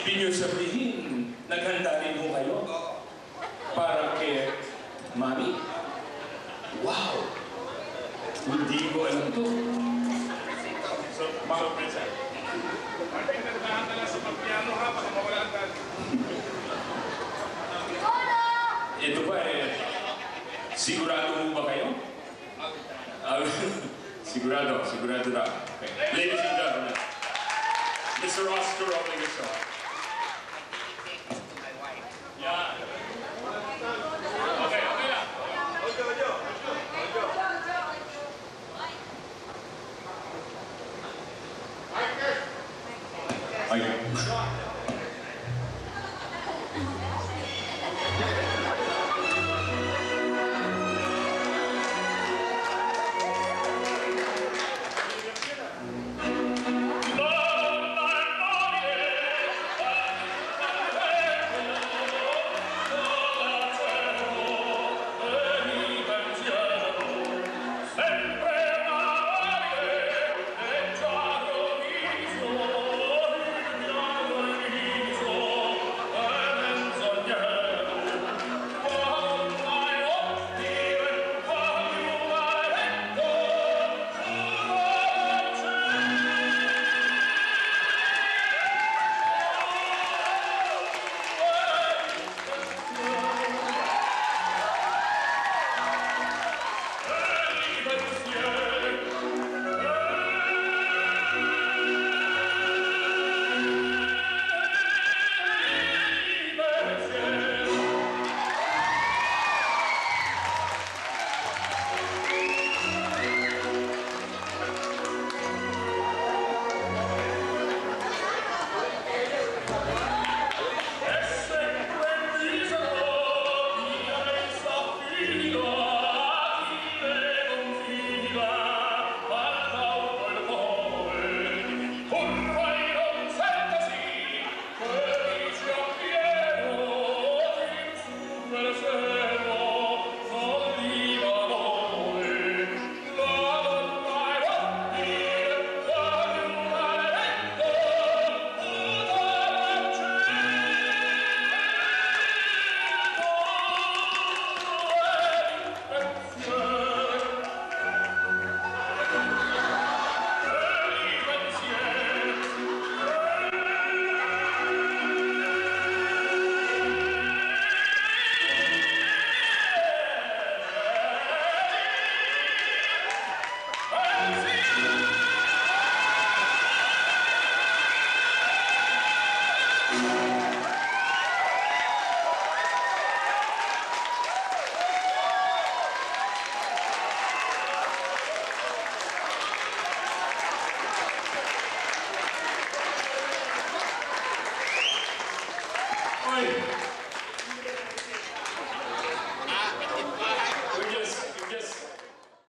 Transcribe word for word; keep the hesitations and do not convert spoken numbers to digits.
Ibig niyo sabihin, naghanda rin mo kayo? Para kay Mami? Wow! Hindi ko alam to. So, mga prinsa. Martin, nagdahan ka lang sa pagpiano ha, baka mawala ang dad. Ito ba eh, sigurado mo ba kayo? Uh, sigurado, sigurado na. Okay. Ladies and gentlemen, Mister Oscar Obligación. Yeah. Okay, okay na. Ojo, ojo, ojo. Okay.